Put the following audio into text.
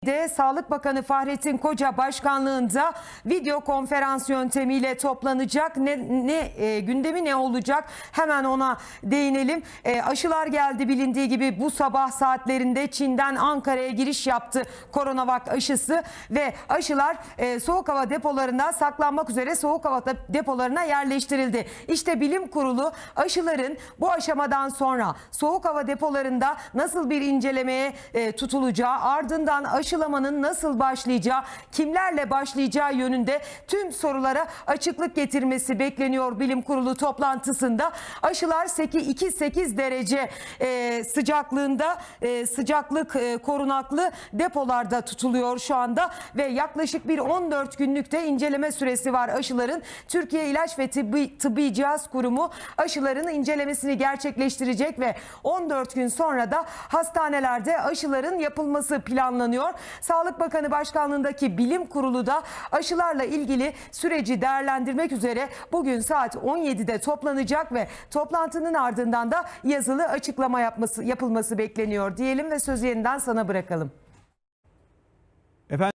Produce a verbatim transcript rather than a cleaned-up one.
de Sağlık Bakanı Fahrettin Koca başkanlığında video konferans yöntemiyle toplanacak. Ne, ne e, gündemi ne olacak? Hemen ona değinelim. E, aşılar geldi, bilindiği gibi bu sabah saatlerinde Çin'den Ankara'ya giriş yaptı Coronavac aşısı ve aşılar e, soğuk hava depolarında saklanmak üzere soğuk hava depolarına yerleştirildi. İşte Bilim Kurulu aşıların bu aşamadan sonra soğuk hava depolarında nasıl bir incelemeye e, tutulacağı, ardından aşı aşılamanın nasıl başlayacağı, kimlerle başlayacağı yönünde tüm sorulara açıklık getirmesi bekleniyor Bilim Kurulu toplantısında. Aşılar iki sekiz derece e, sıcaklığında e, sıcaklık e, korunaklı depolarda tutuluyor şu anda ve yaklaşık bir on dört günlük de inceleme süresi var aşıların. Türkiye İlaç ve Tıbbi, Tıbbi Cihaz Kurumu aşıların incelemesini gerçekleştirecek ve on dört gün sonra da hastanelerde aşıların yapılması planlanıyor. Sağlık Bakanı başkanlığındaki Bilim Kurulu da aşılarla ilgili süreci değerlendirmek üzere bugün saat on yedide toplanacak ve toplantının ardından da yazılı açıklama yapması, yapılması bekleniyor diyelim ve sözü yeniden sana bırakalım. Efendim